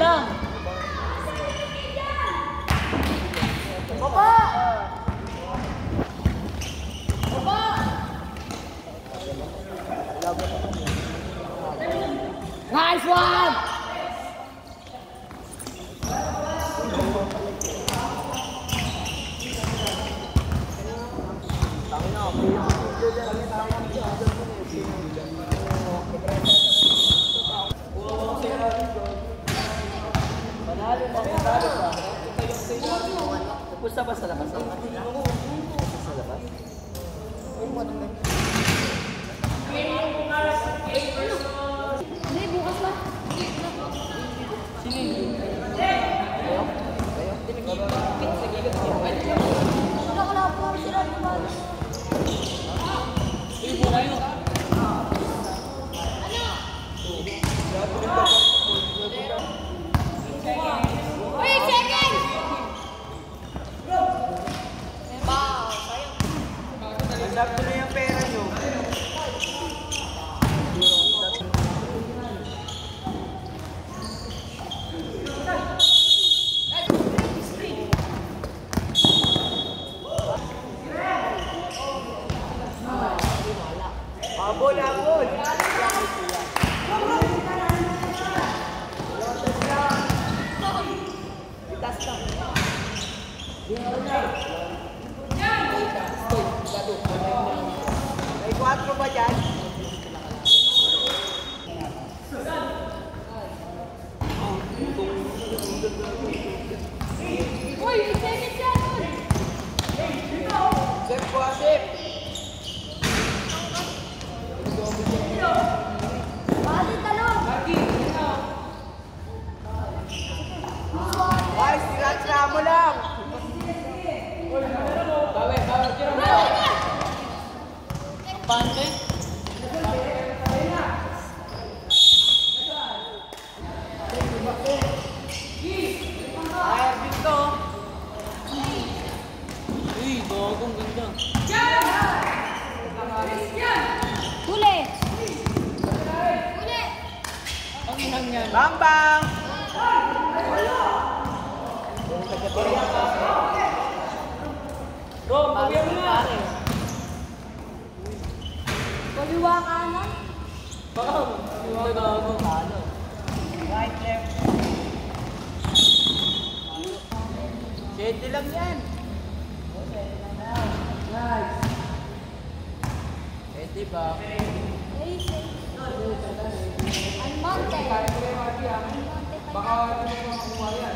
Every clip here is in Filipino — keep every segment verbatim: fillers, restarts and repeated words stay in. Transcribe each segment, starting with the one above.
lang. Baba! Baba! Nice one! Pusta ba sa labas? Sa labas? Hindi, bukas na. Sino? Kayo? Kayo? Wala ka lang po sila naman. Ibo kayo. Wait, second! Wow, sayang. Sakto na yung pera nyo. Abol, abol! Itas lang. May kwatro ba dyan? Uy, second dyan! Sep po, sep! Bali, talong! Ay, sira-sira mo lang! Bawe, bawe, tira mo. Pante. Ay, dito! Uy, bagong ganda. Huli! Huli! Ang ihang yan. Bang, bang! Bro, pagyan mo na. Kaliwa kanan. Baka, iwag ako. Right, left. Sete lang yan. Nice. Sete ba? Ay, say. Almonte. Almonte pa Baka hindi mo makuha yan.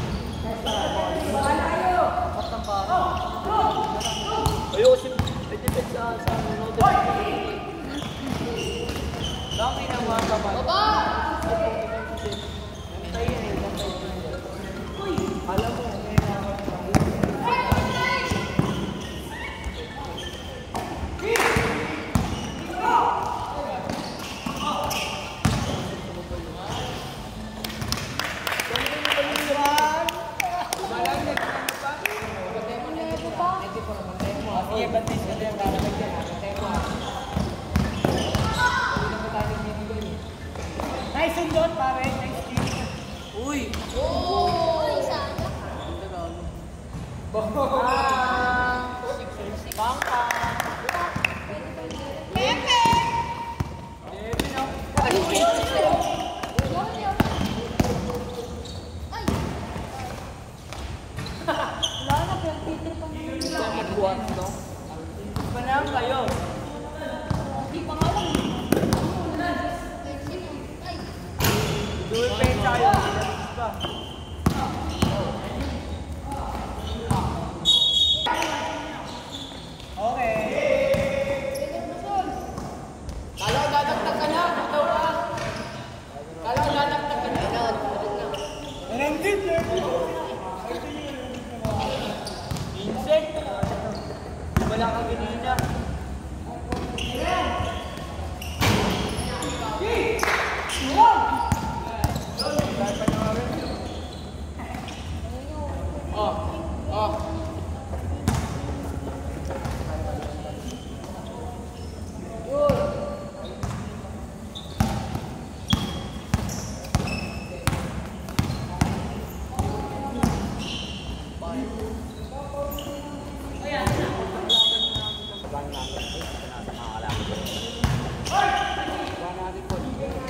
Ayusin. May depend sa sa ano. Dami na mga kapal. Baba! Antay yan eh. Antay yan. Uy! Alam mo. Sige, batis ka din. Lalagay dyan. Nice sundot, pare. Nice team. Uy! Uy, sana. Bangka! Pepe! Pepe na. Ay! Wala na, pinag-titri pa naman nila. Buwan, no? Panang kayo. Hindi pa nga lang. Ay! Duwe pa tayo. Pinabis pa. Okay. Kala dadagdag ka lang. Ikaw ka. Kala dadagdag ka lang. Nandit na. Insect. Wala kang ganina. natin. Nasa mga kalaki. Wala natin po.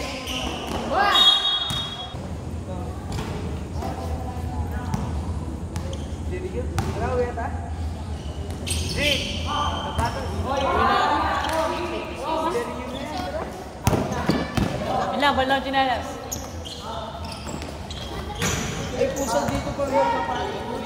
Dirigil. Wala, wala ta? Hey! Kapatang. Ilang, balang chinelas. Ay, pusag dito pa rin.